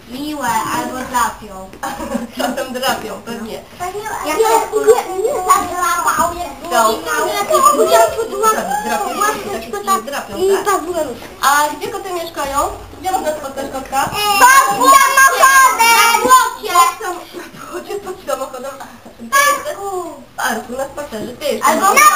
Miłe, albo drapią. Czasem drapią, pewnie. Nie zadrapał, Drapią, tak? A gdzie koty mieszkają? Gdzie można spotkać kotka? Pod samochodem! Chodźcie pod samochodem. Gdzie jesteś? W parku, na spacerze. Gdzie jesteś? Albo na